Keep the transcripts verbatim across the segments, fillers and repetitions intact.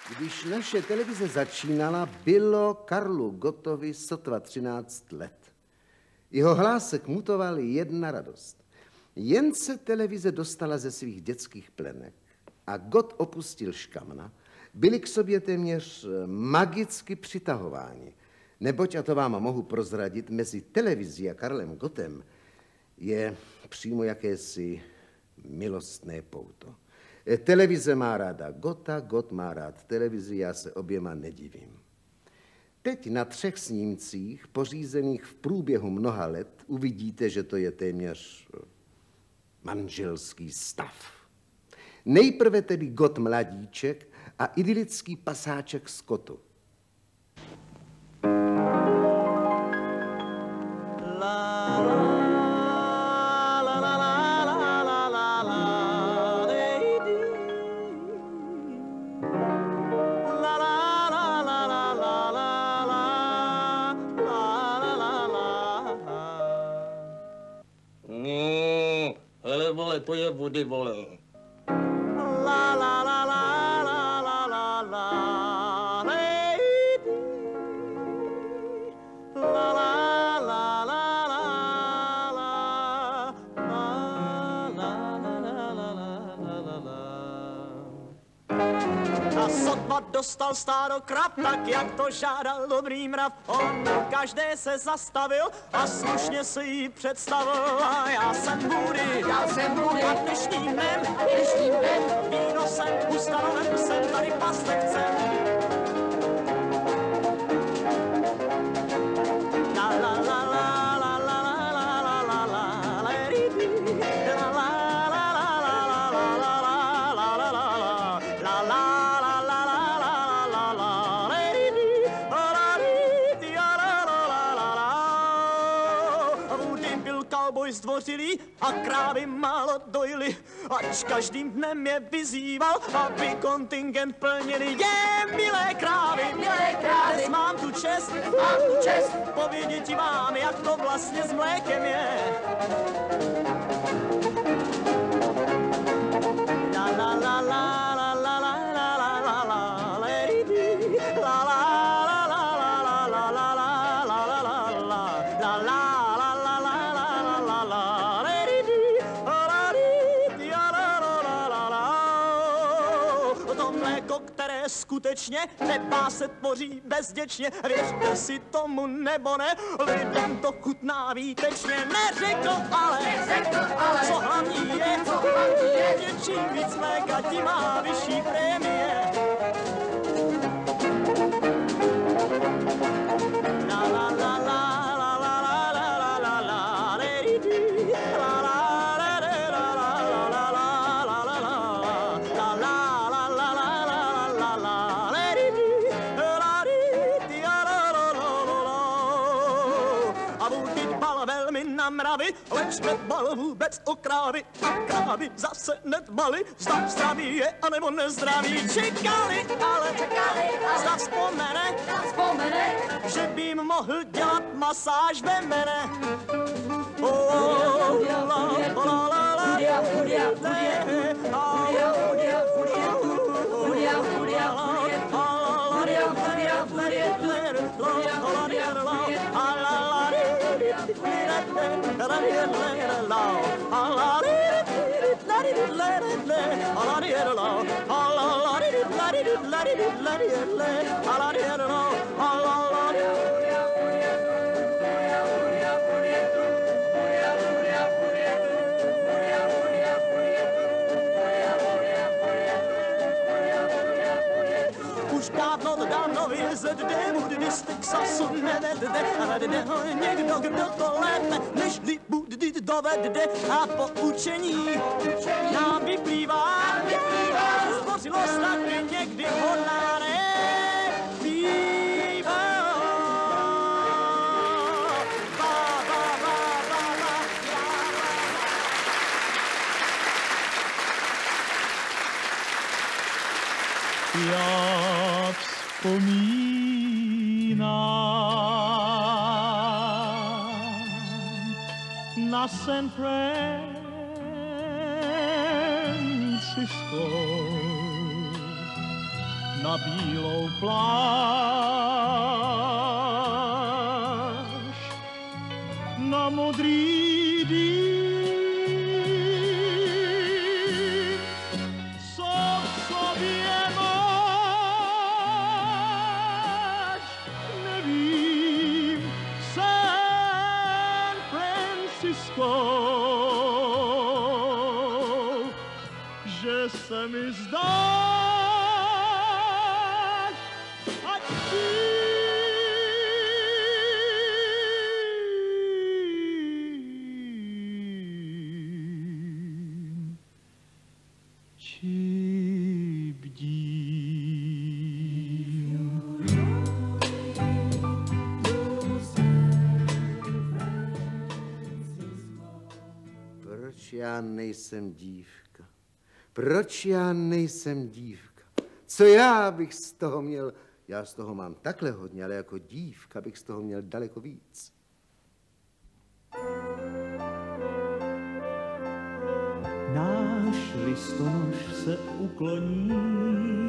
Když naše televize začínala, bylo Karlu Gottovi sotva třináct let. Jeho hlásek mutoval jedna radost. Jen se televize dostala ze svých dětských plenek a Gott opustil Škamna, byli k sobě téměř magicky přitahováni. Neboť, a to vám mohu prozradit, mezi televizí a Karlem Gottem je přímo jakési milostné pouto. Televize má ráda Gotta, Gott má rád televizi, já se oběma nedivím. Teď na třech snímcích, pořízených v průběhu mnoha let, uvidíte, že to je téměř manželský stav. Nejprve tedy Gott mladíček a idylický pasáček z kotu. To je vody, vole. La la la la la la la la lady. La la la la la la la la la la la la. A sotva dostal stádo krav, tak jak to žádal dobrý mrav. On každé se zastavil a slušně si ji představil. A já jsem Woody, já jsem Woody, a dnešním dnem, dnešním dnem, víno jsem ustanoven, jsem tady pastevcem. La la la la la la la la la la lady, la la la la la la la la la la la la la. Zdvořilí a krávy málo dojily, ač každým dnem je vyzýval, aby kontingent plnili. Je, milé krávy, milé krávy, dnes mám tu čest, mám tu čest povědět ti vám, jak to vlastně s mlékem je. La la la la la la la la la la lady, la la la la la la la la la la la la la. Skutečně nebá se tvoří bezděčně, věřte si tomu nebo ne, lidem to chutná výtečně. Neřekl ale, neřekl ale, co hlavní je, co hlavní je, že čím víc mléka, tím má vyšší prémie. La la la la la la la la la la lady, la la la la la la la la la la la la. Mravy, leč nedbal vůbec o krávy a krávy zase nedbali, zda zdraví je anebo nezdraví. Čekali, ale čekali, ale zda vzpomene, zda vzpomene, že by jim mohl dělat masáž ve mene. Oh, la la la la la Už dávno dávno vyzet dému, kdy z Texasu nevede, ale jde ho někdo, kdo to lépe, nežli Buddhy dovede. A po učení nám vyplývá, zdvořilost taky někdy hodná nebývá. Já vzpomínám na San Francisco, na bílou pláž, na modrý dým, co v sobě máš, nevím, San Francisco, že se mi zdáš, ať tím, či bdím. Proč já nejsem dívka? Proč já nejsem dívka? Co já bych z toho měl? Já z toho mám takhle hodně, ale jako dívka bych z toho měl daleko víc. Náš listonoš se ukloní,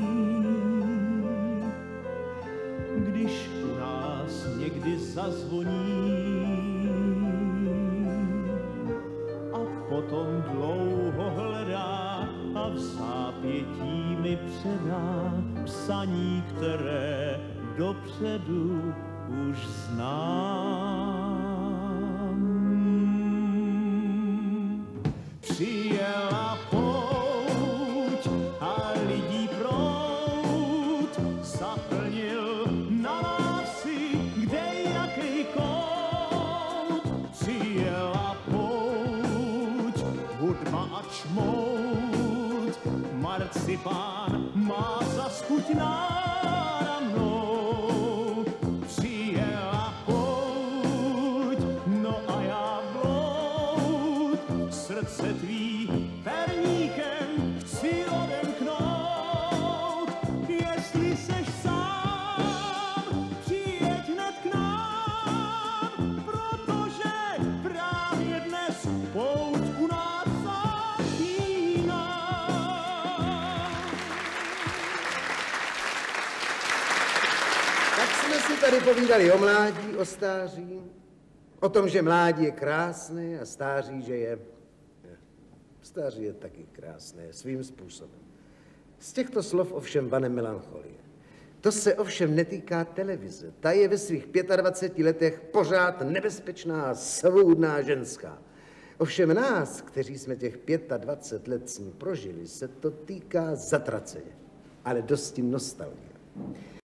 když u nás někdy zazvoní, a potom dlouho hledá a v zápětí mi předá psaní, které dopředu už znám. Přijela pouť a lidí proud zaplnil na lásy, kde jaký kout. Přijela pouť, hudba a čmout, marcipán má zas chuť náda mnou. Přijela pouť, no a já bloud, srdce tvý perníkem chci odemknout. Jestli seš sám, přijeď hned k nám, protože právě dnes pouť u nás začíná. Tak jsme si tady povídali o mládí, o stáří, o tom, že mládí je krásné a stáří, že je... Stáří je taky krásné, svým způsobem. Z těchto slov ovšem vane melancholie. To se ovšem netýká televize. Ta je ve svých dvaceti pěti letech pořád nebezpečná a svůdná ženská. Ovšem nás, kteří jsme těch dvacet pět let s ní prožili, se to týká zatraceně, ale dosti nostalgie.